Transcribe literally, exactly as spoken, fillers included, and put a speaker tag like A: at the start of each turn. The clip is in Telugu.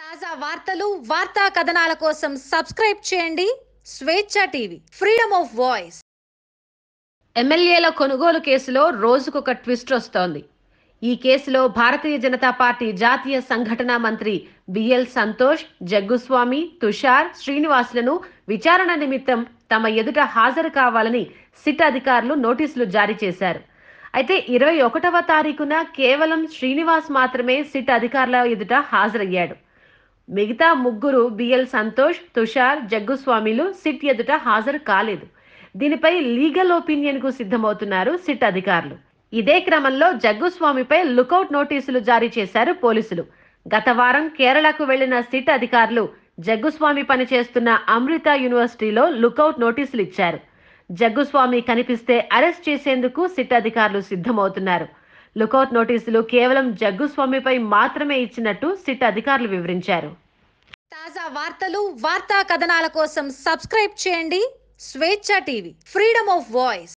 A: తాజా వార్తలు, వార్తా కథనాల కోసం సబ్స్క్రైబ్ చేయండి స్వేచ్ఛ టీవీ, ఫ్రీడమ్ ఆఫ్ వాయిస్. ఎమ్మెల్యేల కొనుగోలు కేసులో రోజుకొక ట్విస్ట్ వస్తోంది. ఈ కేసులో భారతీయ జనతా పార్టీ జాతీయ సంఘటన మంత్రి బిఎల్ సంతోష్, జగ్గుస్వామి, తుషార్, శ్రీనివాసులను విచారణ నిమిత్తం తమ ఎదుట హాజరు కావాలని సిట్ అధికారులు నోటీసులు జారీ చేశారు. అయితే ఇరవై ఒకటవ తారీఖున కేవలం శ్రీనివాస్ మాత్రమే సిట్ అధికారుల ఎదుట హాజరయ్యాడు. మిగతా ముగ్గురు బిఎల్ సంతోష్, తుషార్, జగ్గుస్వామిలు సిట్ ఎదుట హాజరు కాలేదు. దీనిపై లీగల్ ఒపీనియన్ కు సిద్ధమవుతున్నారు సిట్ అధికారులు. ఇదే క్రమంలో జగ్గుస్వామిపై లుకౌట్ నోటీసులు జారీ చేశారు పోలీసులు. గత వారం కేరళకు వెళ్లిన సిట్ అధికారులు జగ్గుస్వామి పనిచేస్తున్న అమృత యూనివర్సిటీలో లుకౌట్ నోటీసులు ఇచ్చారు. జగ్గుస్వామి కనిపిస్తే అరెస్ట్ చేసేందుకు సిట్ అధికారులు సిద్ధమవుతున్నారు. లుకౌట్ నోటీసులు కేవలం జగ్గుస్వామిపై మాత్రమే ఇచ్చినట్టు సిట్ అధికారులు వివరించారు. తాజా వార్తలు, వార్తా కథనాల కోసం సబ్స్క్రైబ్ చేయండి స్వేచ్ఛ టీవీ, ఫ్రీడమ్ ఆఫ్ వాయిస్.